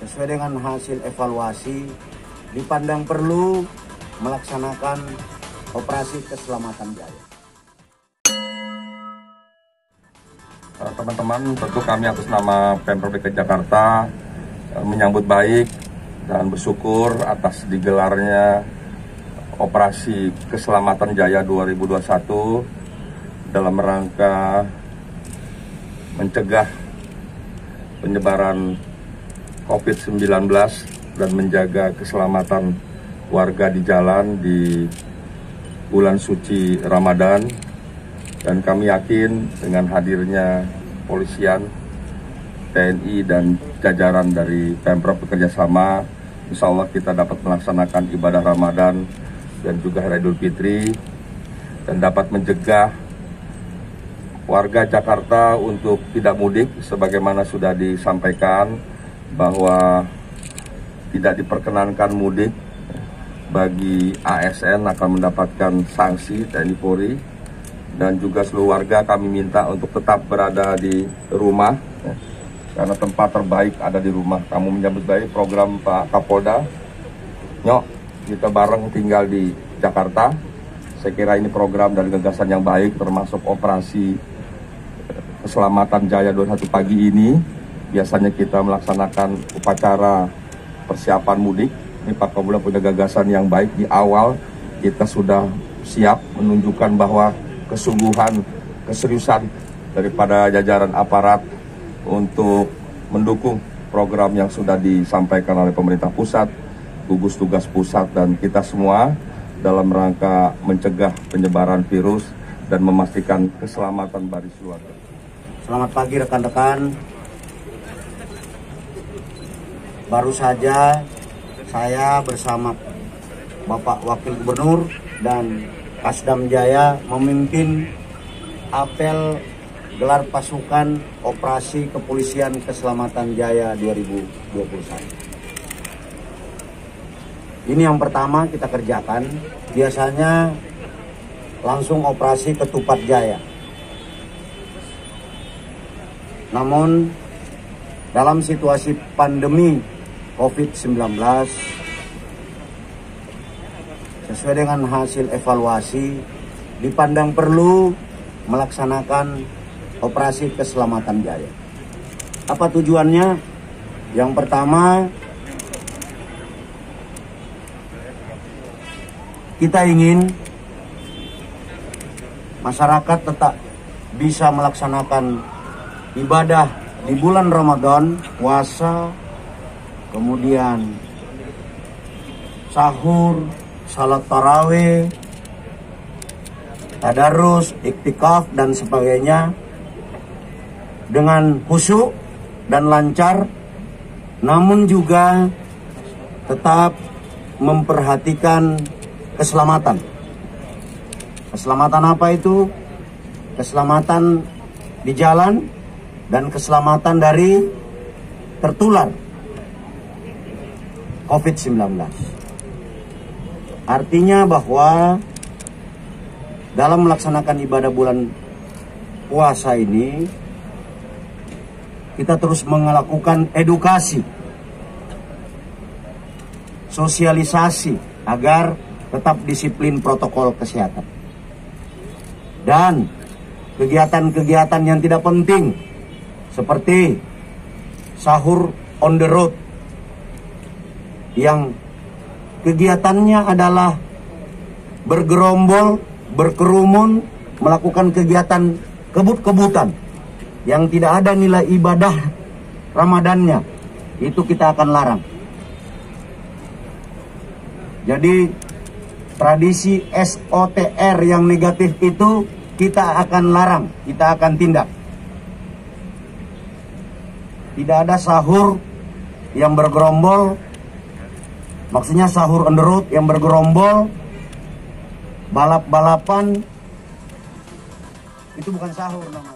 sesuai dengan hasil evaluasi dipandang perlu melaksanakan operasi keselamatan jaya. Teman-teman, tentu kami atas nama Pemprov DKI Jakarta menyambut baik dan bersyukur atas digelarnya operasi keselamatan jaya 2021 dalam rangka mencegah penyebaran COVID-19 dan menjaga keselamatan warga di jalan di bulan suci Ramadan. Dan kami yakin dengan hadirnya polisian, TNI, dan jajaran dari Pemprov bekerjasama, insya Allah kita dapat melaksanakan ibadah Ramadan dan juga Hari Idul Fitri dan dapat mencegah warga Jakarta untuk tidak mudik sebagaimana sudah disampaikan bahwa tidak diperkenankan mudik bagi ASN akan mendapatkan sanksi TNI Polri, dan juga seluruh warga kami minta untuk tetap berada di rumah karena tempat terbaik ada di rumah. Kamu menyambut baik program Pak Kapolda, nyok kita bareng tinggal di Jakarta. Saya kira ini program dan gagasan yang baik, termasuk operasi keselamatan jaya 21 pagi ini. Biasanya kita melaksanakan upacara persiapan mudik. Ini Pak Kapolda punya gagasan yang baik. Di awal kita sudah siap menunjukkan bahwa kesungguhan, keseriusan daripada jajaran aparat untuk mendukung program yang sudah disampaikan oleh pemerintah pusat, gugus tugas pusat, dan kita semua dalam rangka mencegah penyebaran virus dan memastikan keselamatan bagi keluarga. Selamat pagi rekan-rekan. Baru saja saya bersama Bapak Wakil Gubernur dan Kasdam Jaya memimpin apel gelar pasukan operasi kepolisian keselamatan jaya 2021. Ini yang pertama kita kerjakan. Biasanya langsung operasi ketupat jaya. Namun dalam situasi pandemi COVID-19, sesuai dengan hasil evaluasi dipandang perlu melaksanakan operasi keselamatan jaya. Apa tujuannya? Yang pertama, kita ingin masyarakat tetap bisa melaksanakan ibadah di bulan Ramadan, puasa, kemudian sahur, salat tarawih, tadarus, iktikaf, dan sebagainya dengan khusyuk dan lancar, namun juga tetap memperhatikan keselamatan. Keselamatan apa itu? Keselamatan di jalan dan keselamatan dari tertular COVID-19. Artinya bahwa dalam melaksanakan ibadah bulan puasa ini, kita terus melakukan edukasi, sosialisasi agar tetap disiplin protokol kesehatan. Dan kegiatan-kegiatan yang tidak penting seperti sahur on the road yang kegiatannya adalah bergerombol, berkerumun, melakukan kegiatan kebut-kebutan yang tidak ada nilai ibadah Ramadannya, itu kita akan larang. Jadi tradisi SOTR yang negatif itu kita akan larang, kita akan tindak. Tidak ada sahur yang bergerombol, maksudnya sahur on the road yang bergerombol, balap-balapan, itu bukan sahur namanya.